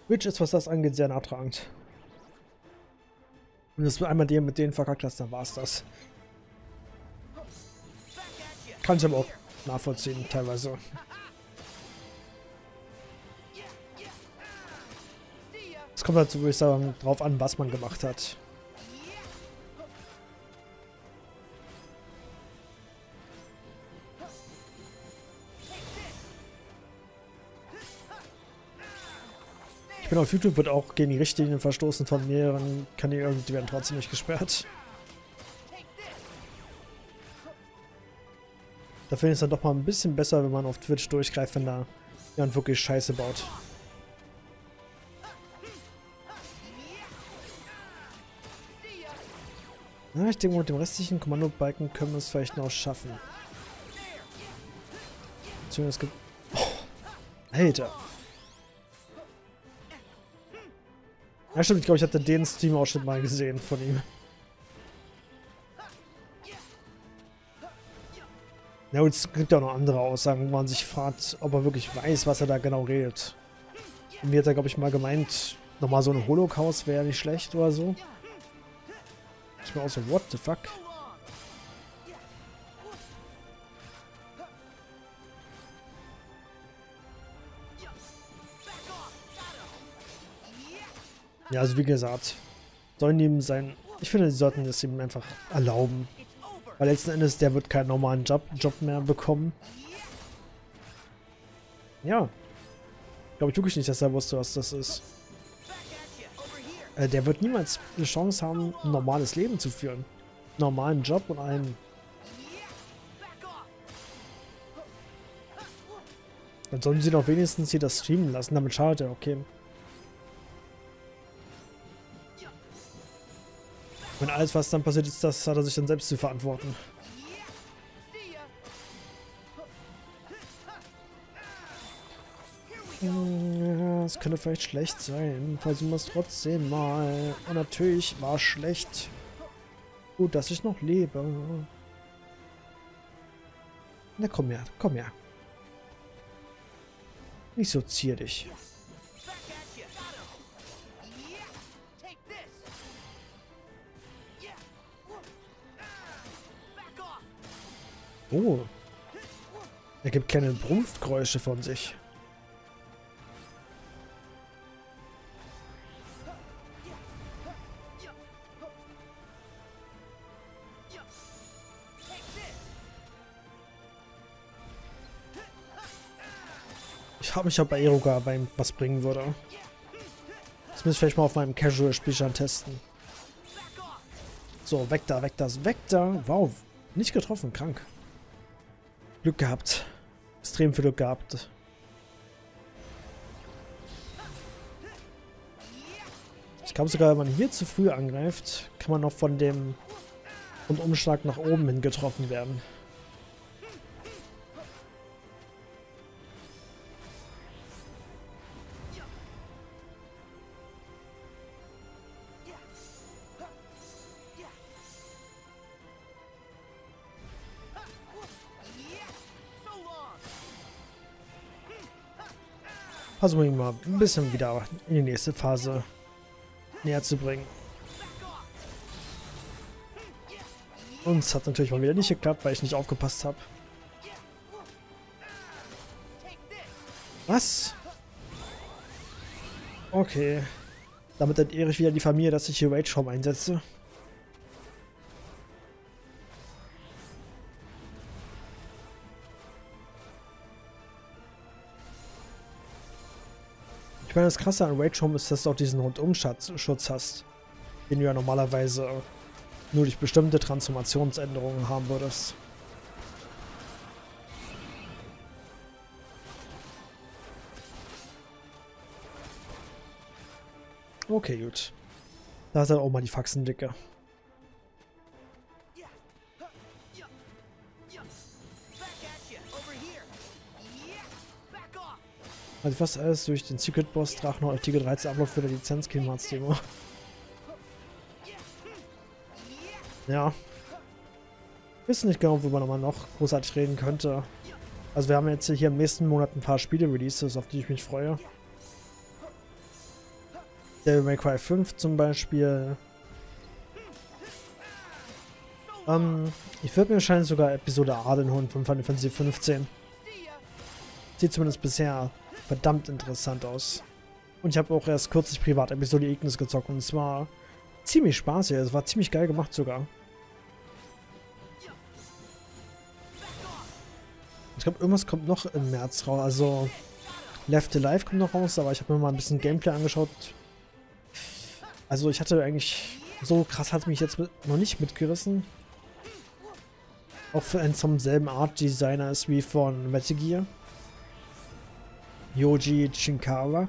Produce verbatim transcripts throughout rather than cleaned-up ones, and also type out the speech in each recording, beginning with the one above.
Twitch ist, was das angeht, sehr nachtragend. Und das einmal den mit denen verkackt hast, dann war es das. Kann ich aber auch nachvollziehen, teilweise. Es kommt halt so, würde ich sagen, drauf an, was man gemacht hat. Ich bin auf YouTube, wird auch gegen die Richtlinien verstoßen von mehreren Kanälen, die werden trotzdem nicht gesperrt. Da finde ich es dann doch mal ein bisschen besser, wenn man auf Twitch durchgreift, wenn da jemand wirklich Scheiße baut. Ja, ich denke, mit dem restlichen Kommandobalken können wir es vielleicht noch schaffen. Beziehungsweise es gibt... Oh, Alter. Ja stimmt, ich glaube, ich hatte den Stream-Ausschnitt mal gesehen von ihm. Ja, und es gibt ja auch noch andere Aussagen, wo man sich fragt, ob er wirklich weiß, was er da genau redet. Und mir hat er, glaube ich, mal gemeint, nochmal so ein Holocaust wäre nicht schlecht oder so. Ich bin auch so, what the fuck? Ja, also wie gesagt, sollen ihm sein... Ich finde, sie sollten es ihm einfach erlauben. Weil letzten Endes, der wird keinen normalen Job, Job mehr bekommen. Ja. Glaube ich wirklich nicht, dass er wusste, was das ist. Äh, der wird niemals eine Chance haben, ein normales Leben zu führen. Einen normalen Job und einen... Dann sollen sie doch wenigstens hier das streamen lassen, damit schadet er, okay. Wenn alles, was dann passiert ist, das hat er sich dann selbst zu verantworten. Ja, es könnte vielleicht schlecht sein. Versuchen wir es trotzdem mal. Und natürlich war es schlecht. Gut, dass ich noch lebe. Na komm her, komm her. Nicht so zierlich. Oh. Er gibt kleine Brunftgeräusche von sich. Ich frage mich, ob Aeroga bei ihm was bringen würde. Das müsste ich vielleicht mal auf meinem Casual-Spielstand testen. So, weg da, weg da, weg da. Wow, nicht getroffen, krank. Glück gehabt. Extrem viel Glück gehabt. Ich glaube sogar, wenn man hier zu früh angreift, kann man noch von dem Rundumschlag nach oben hin getroffen werden. Versuchen wir ihn mal ein bisschen wieder in die nächste Phase näher zu bringen. Und es hat natürlich mal wieder nicht geklappt, weil ich nicht aufgepasst habe. Was? Okay. Damit entehre ich wieder die Familie, dass ich hier Rage Form einsetze. Ich meine, das Krasse an Rage Home ist, dass du auch diesen Rundumschutz hast, den du ja normalerweise nur durch bestimmte Transformationsänderungen haben würdest. Okay, gut. Da ist dann auch mal die Faxendicke. Also fast alles durch den Secret Boss Drachen und Artikel dreizehn Ablauf für die Lizenz Killmarts Demo. Ja. Ich weiß nicht genau, worüber man noch großartig reden könnte. Also wir haben jetzt hier im nächsten Monat ein paar Spiele-Releases, auf die ich mich freue. Devil May Cry fünf zum Beispiel. Ähm, ich würde mir wahrscheinlich sogar Episode A den holen von Final Fantasy fünfzehn. Sieht zumindest bisher verdammt interessant aus. Und ich habe auch erst kürzlich privat Episode Ignis gezockt und es war ziemlich spaßig. Es war ziemlich geil gemacht sogar. Ich glaube, irgendwas kommt noch im März raus. Also Left Alive kommt noch raus, aber ich habe mir mal ein bisschen Gameplay angeschaut. Also ich hatte eigentlich... So krass hat mich jetzt mit, noch nicht mitgerissen. Auch für einen vom selben Art Designer ist wie von Metal Gear. Yoji Shinkawa.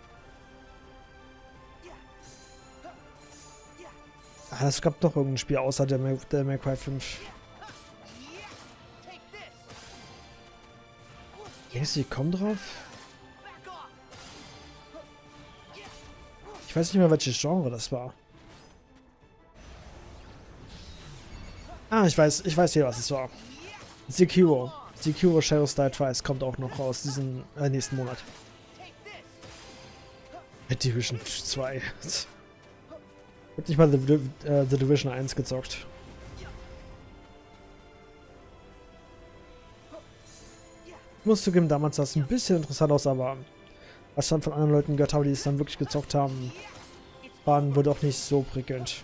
Ah, es gab doch irgendein Spiel außer der Devil May Cry fünf. Denkst du, die kommen drauf? Ich weiß nicht mehr, welches Genre das war. Ah, ich weiß, ich weiß hier, was es war. Sekiro. Sekiro Shadows Die Twice kommt auch noch raus, diesen äh, nächsten Monat. Division zwei. Ich hab nicht mal The, äh, The Division eins gezockt. Ich muss zugeben, damals sah es ein bisschen interessant aus, aber was ich dann von anderen Leuten gehört habe, die es dann wirklich gezockt haben, waren wohl doch nicht so prickelnd.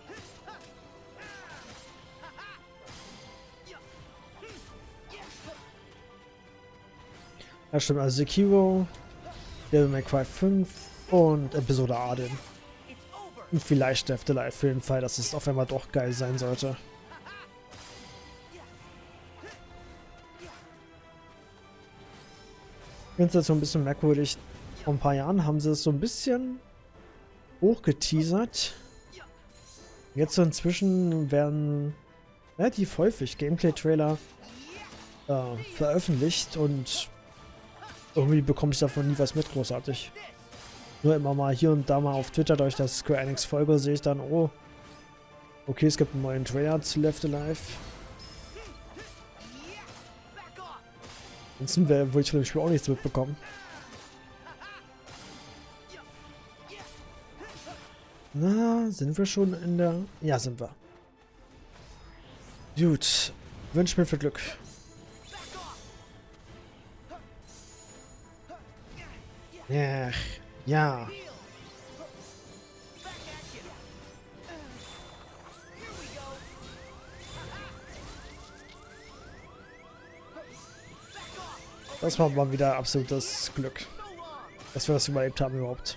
Ja, stimmt, also Sekiro, Devil May Cry fünf und Episode A den. Und vielleicht Left Alive für den Fall, dass es auf einmal doch geil sein sollte. Ich finde es jetzt so ein bisschen merkwürdig. Vor ein paar Jahren haben sie es so ein bisschen hochgeteasert. Jetzt so inzwischen werden relativ häufig Gameplay-Trailer äh, veröffentlicht und irgendwie bekomme ich davon nie was mit, großartig. Nur immer mal hier und da mal auf Twitter, durch das Square Enix folge, sehe ich dann, oh, okay, es gibt einen neuen Trailer zu Left Alive. Ansonsten würde ich von dem Spiel auch nichts mitbekommen. Na, sind wir schon in der... Ja, sind wir. Gut, wünsche mir viel Glück. Ja, ja. Das war mal wieder absolutes Glück, dass wir das überlebt haben überhaupt.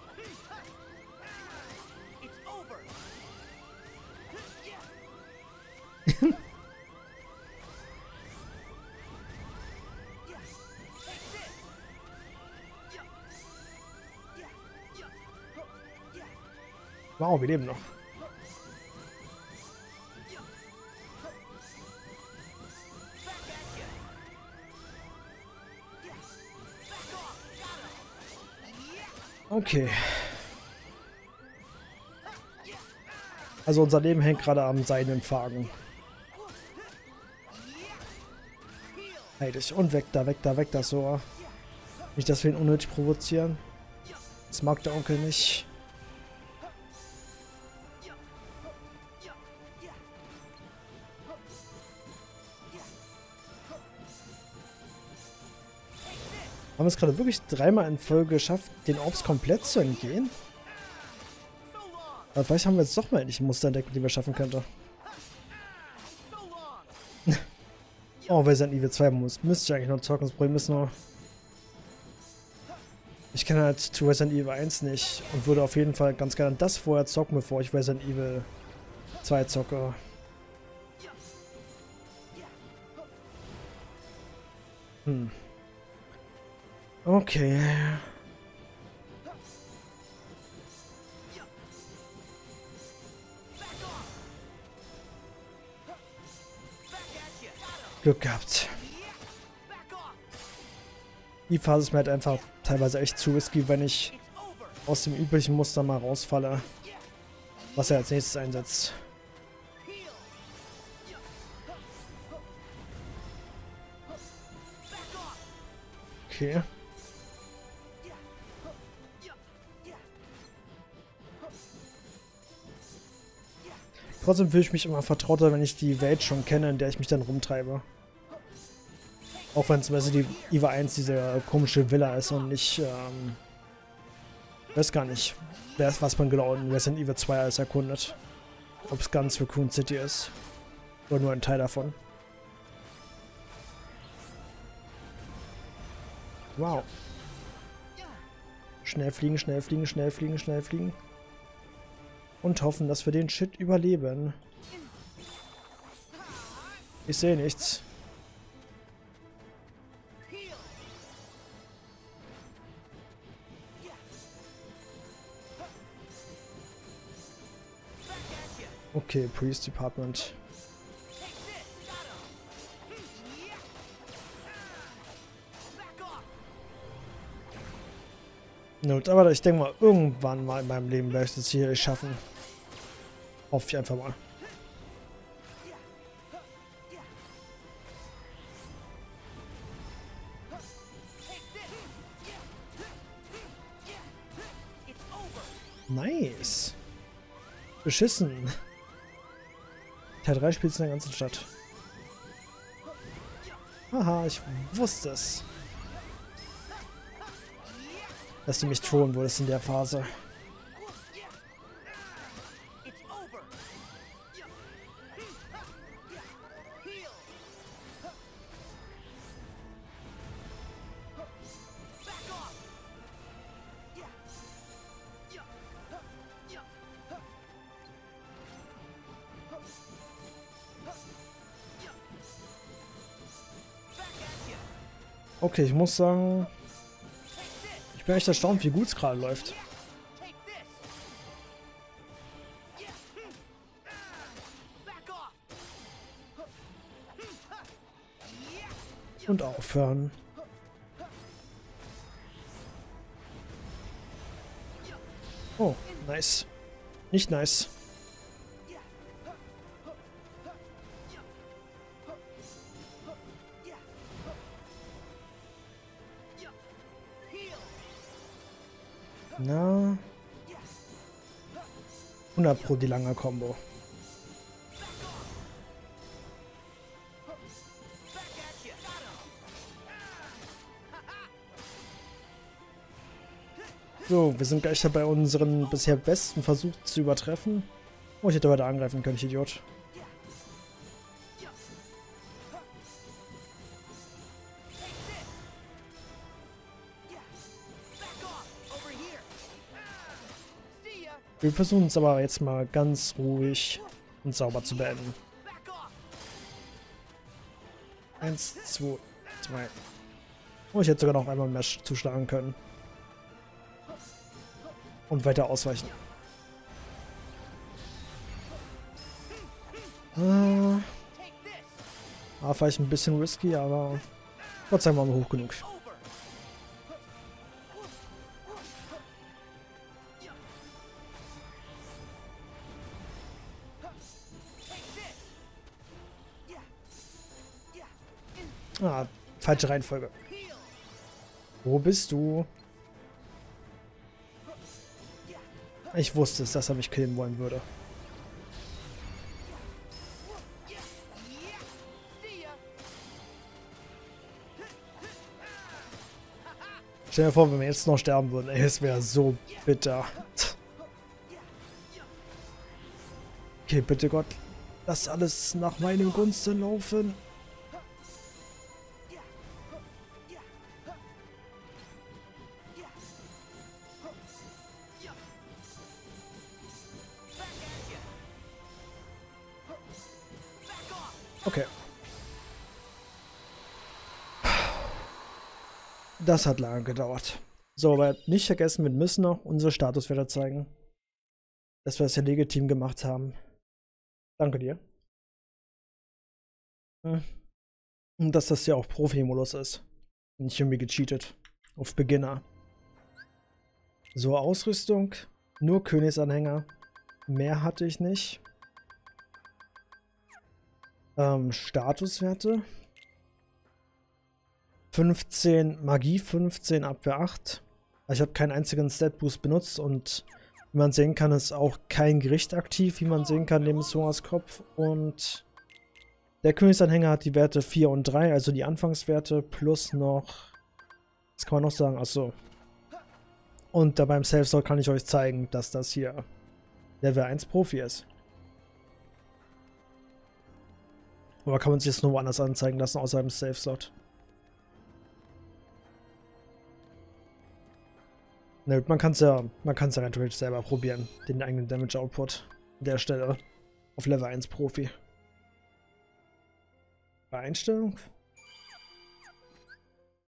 Wow, wir leben noch. Okay. Also unser Leben hängt gerade am seidenen Faden. Heilig. Und weg da, weg da, weg da, so. Nicht, dass wir ihn unnötig provozieren. Das mag der Onkel nicht. Haben wir es gerade wirklich dreimal in Folge geschafft, den Orbs komplett zu entgehen? Aber vielleicht haben wir jetzt doch mal endlich Muster entdeckt, die wir schaffen könnten. Oh, Resident Evil zwei muss, müsste ich eigentlich noch zocken. Das Problem ist nur, ich kenne halt zu Resident Evil eins nicht und würde auf jeden Fall ganz gerne das vorher zocken, bevor ich Resident Evil zwei zocke. Hm. Okay. Glück gehabt. Die Phase ist mir halt einfach teilweise echt zu risky, wenn ich aus dem üblichen Muster mal rausfalle, was er als nächstes einsetzt. Okay. Trotzdem fühle ich mich immer vertrauter, wenn ich die Welt schon kenne, in der ich mich dann rumtreibe. Auch wenn zum Beispiel die EVA eins diese komische Villa ist und nicht, ähm, weiß gar nicht, wer ist, was man genau in Resident Evil zwei alles erkundet. Ob es ganz Raccoon City ist. Oder nur ein Teil davon. Wow. Schnell fliegen, schnell fliegen, schnell fliegen, schnell fliegen. Und hoffen, dass wir den Shit überleben. Ich sehe nichts. Okay, Police Department. Not, aber ich denke mal, irgendwann mal in meinem Leben werde ich das hier schaffen. Hoffe ich einfach mal. Nice. Beschissen. Teil drei spielt in der ganzen Stadt. Haha, ich wusste es. Dass du mich trohen würdest in der Phase. Okay, ich muss sagen, ich bin echt erstaunt, wie gut es gerade läuft. Und aufhören. Oh, nice. Nicht nice. Na. hundert Pro die lange Combo. So, wir sind gleich dabei, unseren bisher besten Versuch zu übertreffen. Oh, ich hätte weiter angreifen können, ich Idiot. Wir versuchen es aber jetzt mal ganz ruhig und sauber zu beenden. Eins, zwei, drei. Oh, ich hätte sogar noch einmal mehr zuschlagen können. Und weiter ausweichen. Ah, war vielleicht ein bisschen risky, aber Gott sei Dank waren wir hoch genug. Ah, falsche Reihenfolge. Wo bist du? Ich wusste es, dass er mich killen wollen würde. Stell dir vor, wenn wir jetzt noch sterben würden. Ey, es wäre so bitter. Okay, bitte Gott. Lass alles nach meinem Gunsten laufen. Okay. Das hat lange gedauert. So, aber nicht vergessen, wir müssen noch unsere Statuswerte zeigen. Dass wir das ja legitim gemacht haben. Danke dir. Und dass das ja auch Profi-Modus ist. Nicht irgendwie gecheatet. Auf Beginner. So, Ausrüstung. Nur Königsanhänger. Mehr hatte ich nicht. Ähm, Statuswerte. fünfzehn Magie, fünfzehn Abwehr acht. Also ich habe keinen einzigen Stat-Boost benutzt und Wie man sehen kann, ist auch kein Gericht aktiv, wie man sehen kann, neben Soras Kopf. Und der Königsanhänger hat die Werte vier und drei, also die Anfangswerte, plus noch, was kann man noch sagen, achso. Und da beim Safe Slot kann ich euch zeigen, dass das hier Level eins Profi ist. Aber kann man sich das nur woanders anzeigen lassen, außer im Safe Slot. Ne, man kann es ja, man kann es ja natürlich selber probieren, den eigenen Damage Output an der Stelle auf Level eins Profi. Bei Einstellung?